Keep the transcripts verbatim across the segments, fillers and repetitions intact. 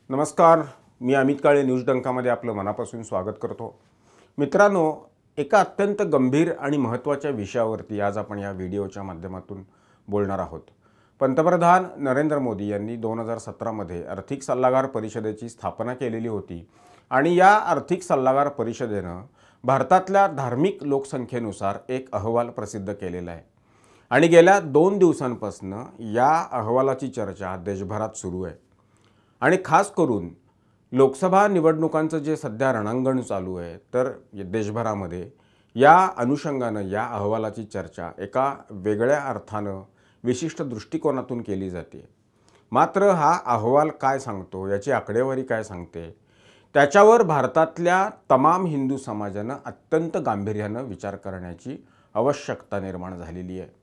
नमस्कार, मी अमित काळे न्यूज डंकामध्ये आपलं मनापासून स्वागत करतो। मित्रांनो, एका अत्यंत गंभीर आणि महत्त्वाच्या विषयावरती आज आपण या व्हिडिओच्या माध्यमातून बोलणार आहोत। पंतप्रधान नरेंद्र मोदी यांनी दोन हजार सतरा मध्ये आर्थिक सल्लागार परिषदेची स्थापना केलेली होती आणि या आर्थिक सल्लागार परिषदेने भारतातल्या धार्मिक लोकसंख्येनुसार एक अहवाल प्रसिद्ध केलेला आहे आणि गेल्या दोन दिवसांपासून या अहवालाची चर्चा देशभरात सुरू आहे। आणि खास करून लोकसभा निवडणुकांचं जे सध्या रणांगण चालू आहे तर देशभरामध्ये या अनुषंगाने या अहवालाची चर्चा एका वेगळ्या अर्थाने विशिष्ट दृष्टिकोनातून केली जाते। मात्र हा अहवाल काय सांगतो, याची आकडेवारी काय सांगते, त्याच्यावर भारतातल्या तमाम हिंदू समाजाने अत्यंत गांभीर्याने विचार करण्याची आवश्यकता निर्माण झालेली आहे।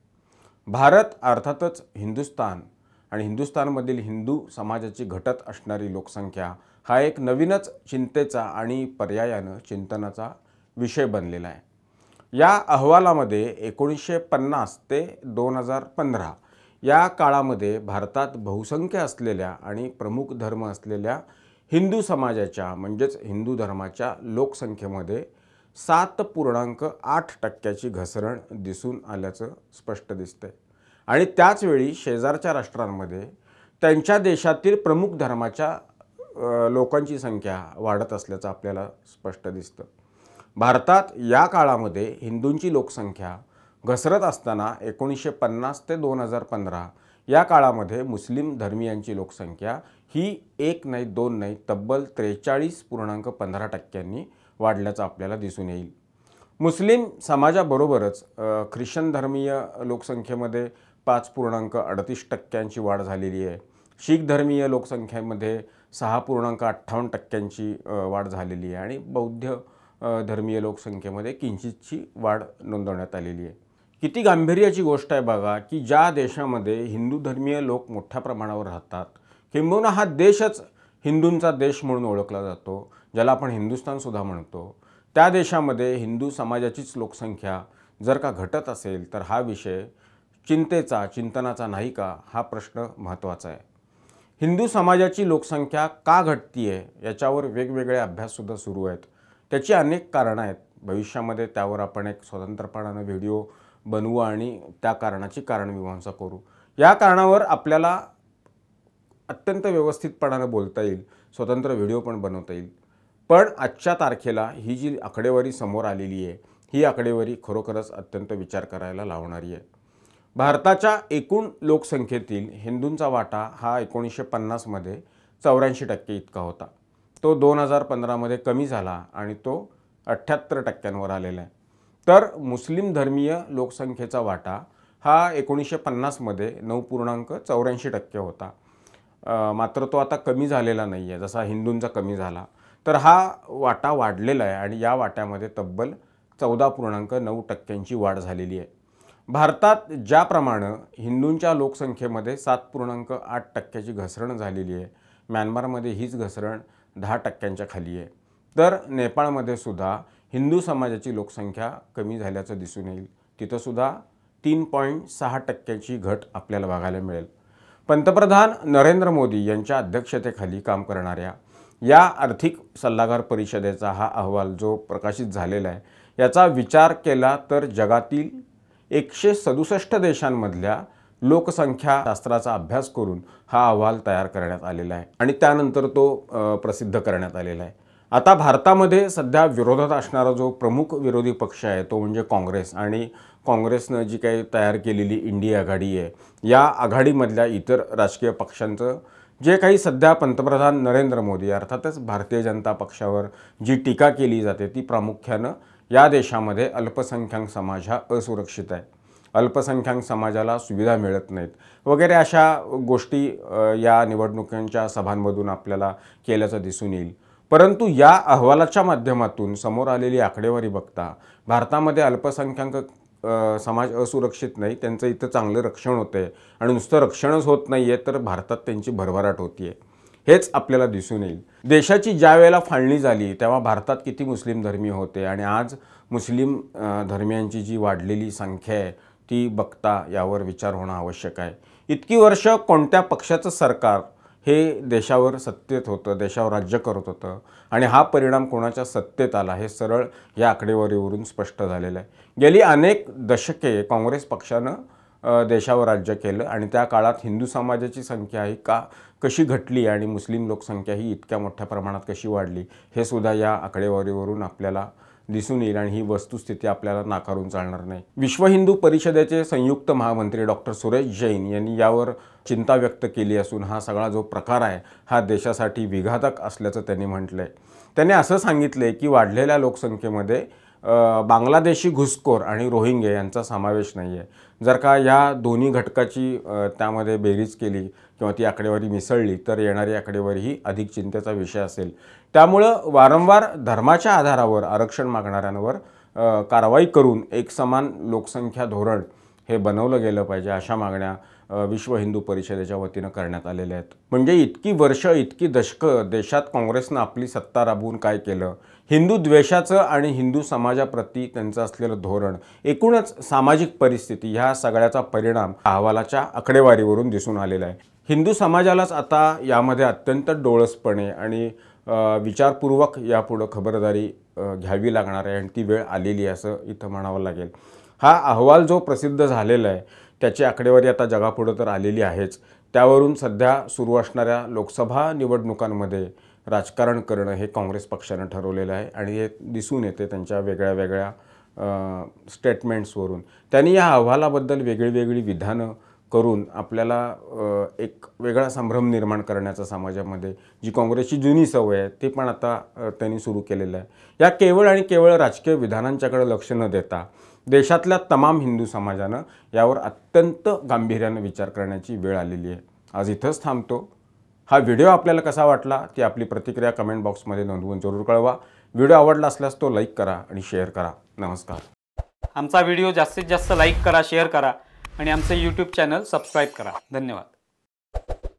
भारत अर्थातच हिंदुस्थान आणि हिंदुस्थानमधील हिंदू समाजाची घटत असणारी लोकसंख्या हा एक नवीनच चिंतेचा आणि पर्यायाने चिंतनाचा विषय बनलेला आहे। या अहवालामध्ये एकोणीसशे पन्नास ते दोन हजार पंधरा या काळामध्ये भारतात बहुसंख्य असलेल्या आणि प्रमुख धर्म असलेल्या हिंदू समाजाच्या म्हणजेच हिंदू धर्माच्या लोकसंख्येमध्ये सात पूर्णांक आठ टक्क्याची घसरण दिसून आल्याचं स्पष्ट दिसतंय आणि त्याच वेळी शेजारच्या राष्ट्रांमध्ये त्यांच्या देशातील प्रमुख धर्माच्या लोकांची संख्या वाढत असल्याचं आपल्याला स्पष्ट दिसतं। भारतात या काळामध्ये हिंदूंची लोकसंख्या घसरत असताना एकोणीसशे पन्नास ते दोन हजार पंधरा या काळामध्ये मुस्लिम धर्मीयांची लोकसंख्या ही एक नाही दोन नाही तब्बल त्रेचाळीस पूर्णांक पंधरा टक्क्यांनी वाढल्याचं आपल्याला दिसून येईल। मुस्लिम समाजाबरोबरच ख्रिश्चन धर्मीय लोकसंख्येमध्ये पाच पूर्णांक अडतीस टक्क्यांची वाढ झालेली आहे। शीख धर्मीय लोकसंख्येमध्ये सहा पूर्णांक अठ्ठावन्न टक्क्यांची वाढ झालेली आहे आणि बौद्ध धर्मीय लोकसंख्येमध्ये किंचितची वाढ नोंदवण्यात आलेली आहे। किती गांभीर्याची गोष्ट आहे बघा की ज्या देशामध्ये हिंदू धर्मीय लोक मोठ्या प्रमाणावर राहतात, किंबहुना हा देशच हिंदूंचा देश म्हणून ओळखला जातो, ज्याला आपण हिंदुस्थानसुद्धा म्हणतो, त्या देशामध्ये हिंदू समाजाचीच लोकसंख्या जर का घटत असेल तर हा विषय चिंतेचा चिंतनाचा नाही का, हा प्रश्न महत्त्वाचा आहे। हिंदू समाजाची लोकसंख्या का घटतीये याच्यावर वेगवेगळे अभ्याससुद्धा सुरू आहेत। त्याची अनेक कारणं आहेत। भविष्यामध्ये त्यावर आपण एक स्वतंत्रपणाने व्हिडिओ बनवू आणि त्या कारणाची कारणमीमांसा करू। या कारणावर आपल्याला अत्यंत व्यवस्थितपणाने बोलता येईल, स्वतंत्र व्हिडिओ पण बनवता येईल। पण आजच्या तारखेला ही जी आकडेवारी समोर आलेली आहे ही आकडेवारी खरोखरच अत्यंत विचार करायला लावणारी आहे। भारताच्या एकूण लोकसंख्येतील हिंदूंचा वाटा हा एकोणीसशे पन्नास मध्ये चौऱ्याऐंशी टक्के इतका होता। तो दोन हजार पंधरा मध्ये कमी झाला आणि तो अठ्ठ्याहत्तर टक्क्यांवर आलेला आहे। तर मुस्लिम धर्मीय लोकसंख्येचा वाटा हा एकोणीसशे पन्नास मध्ये नऊ पूर्णांक चौऱ्याऐंशी टक्के होता। मात्र तो आता कमी झालेला नाही आहे, जसा हिंदूंचा कमी झाला तर हा वाटा वाढलेला आहे आणि या वाट्यामध्ये तब्बल चौदा पूर्णांक नऊ टक्क्यांची वाढ झालेली आहे। भारतात ज्याप्रमाणे हिंदूंच्या लोकसंख्येमध्ये सात पूर्णांक आठ टक्क्याची घसरण झालेली आहे, म्यानमारमध्ये हीच घसरण दहा टक्क्यांच्या खाली आहे। तर नेपाळमध्ये सुद्धा हिंदू समाजाची लोकसंख्या कमी झाल्याचं दिसून येईल, तिथंसुद्धा तीन पॉईंट सहा टक्क्याची घट आपल्याला बघायला मिळेल। पंतप्रधान नरेंद्र मोदी यांच्या अध्यक्षतेखाली काम करणाऱ्या या आर्थिक सल्लागार परिषदेचा हा अहवाल जो प्रकाशित झालेला आहे याचा विचार केला तर जगातील एकशे सदुसष्ट देशांमधल्या लोकसंख्या शास्त्राचा अभ्यास करून हा अहवाल तयार करण्यात आलेला आहे आणि त्यानंतर तो प्रसिद्ध करण्यात आलेला आहे। आता भारतामध्ये सध्या विरोधात असणारा जो प्रमुख विरोधी पक्ष आहे तो म्हणजे काँग्रेस आणि काँग्रेसने जी काही तयार केलेली इंडिया आघाडी आहे, या आघाडीमधल्या इतर राजकीय पक्षांचं जे काही सध्या पंतप्रधान नरेंद्र मोदी अर्थातच भारतीय जनता पक्षावर जी टीका केली जाते ती प्रामुख्यानं या देशामध्ये अल्पसंख्याक समाज हा असुरक्षित आहे, अल्पसंख्याक समाजाला सुविधा मिळत नाहीत वगैरे अशा गोष्टी या निवडणुकांच्या सभांमधून आपल्याला केल्याचं दिसून येईल। परंतु या अहवालाच्या माध्यमातून समोर आलेली आकडेवारी बघता भारतामध्ये अल्पसंख्याक समाज असुरक्षित नाही, त्यांचं इथं चांगलं रक्षण होते आणि नुसतं रक्षणच होत नाही आहे तर भारतात त्यांची भरभराट होती आहे, हेच आपल्याला दिसून येईल। देशाची ज्या वेळेला फाळणी झाली तेव्हा भारतात किती मुस्लिम धर्मीय होते आणि आज मुस्लिम धर्मियांची जी वाढलेली संख्या आहे ती बघता यावर विचार होणं आवश्यक आहे। इतकी वर्ष कोणत्या पक्षाचं सरकार हे देशावर सत्तेत होतं, देशावर राज्य करत होतं आणि हा परिणाम कोणाच्या सत्तेत आला हे सरळ या आकडेवारीवरून स्पष्ट झालेलं आहे। गेली अनेक दशके काँग्रेस पक्षानं देशावर राज्य केलं आणि त्या काळात हिंदू समाजाची संख्या ही का कशी घटली आणि मुस्लिम लोकसंख्या ही इतक्या मोठ्या प्रमाणात कशी वाढली हे सुद्धा या आकडेवारीवरून आपल्याला दिसून येईल आणि ही वस्तुस्थिती आपल्याला नाकारून चालणार नाही। विश्व हिंदू परिषदेचे संयुक्त महामंत्री डॉक्टर सुरेश जैन यांनी यावर चिंता व्यक्त केली असून हा सगळा जो प्रकार आहे हा देशासाठी विघातक असल्याचं त्यांनी म्हटलंय। त्यांनी असं सांगितले की वाढलेल्या लोकसंख्येमध्ये बांगलादेशी घुसखोर आणि रोहिंग्या यांचा समावेश नाही आहे। जर का या दोन्ही घटकाची त्यामध्ये बेरीज केली किंवा ती आकडेवारी मिसळली तर येणारी आकडेवारी ही अधिक चिंतेचा विषय असेल। त्यामुळं वारंवार धर्माच्या आधारावर आरक्षण मागणाऱ्यांवर कारवाई करून एक समान लोकसंख्या धोरण हे बनवलं गेलं पाहिजे अशा मागण्या विश्व हिंदू परिषदेच्या वतीनं करण्यात आलेल्या आहेत। म्हणजे इतकी वर्ष इतकी दशकं देशात काँग्रेसनं आपली सत्ता राबवून काय केलं, हिंदू द्वेषाचं आणि हिंदू समाजाप्रती त्यांचं असलेलं धोरण, एकूणच सामाजिक परिस्थिती ह्या सगळ्याचा परिणाम अहवालाच्या आकडेवारीवरून दिसून आलेला आहे। हिंदू समाजालाच आता यामध्ये अत्यंत डोळसपणे आणि विचारपूर्वक यापुढं खबरदारी घ्यावी लागणार आहे आणि ती वेळ आलेली आहे असं इथं म्हणावं लागेल। हा अहवाल जो प्रसिद्ध झालेला आहे त्याची आकडेवारी आता जगापुढं तर आलेली आहेच, त्यावरून सध्या सुरू असणाऱ्या लोकसभा निवडणुकांमध्ये राजकारण करणं हे काँग्रेस पक्षानं ठरवलेलं आहे आणि हे दिसून येते त्यांच्या वेगळ्या वेगळ्या स्टेटमेंट्सवरून। त्यांनी या अहवालाबद्दल वेगळी वेगळी विधानं करून आपल्याला एक वेगळा संभ्रम निर्माण करण्याचा समाजामध्ये जी काँग्रेसची जुनी सवय आहे ते पण आता त्यांनी सुरू केलेलं आहे। या केवळ आणि केवळ राजकीय विधानांच्याकडे लक्ष न देता देशातल्या तमाम हिंदू समाजानं यावर अत्यंत गांभीर्यानं विचार करण्याची वेळ आलेली आहे। आज इथंच थांबतो। हा व्हिडिओ आपल्याला कसा वाटला ती आपली प्रतिक्रिया कमेंट बॉक्समध्ये नोंदवून जरूर कळवा। व्हिडिओ आवडला असल्यास तो लाईक करा आणि शेअर करा। नमस्कार। आमचा व्हिडिओ जास्तीत जास्त लाईक करा, शेअर करा आणि आमचे यूट्यूब चॅनल सबस्क्राईब करा। धन्यवाद।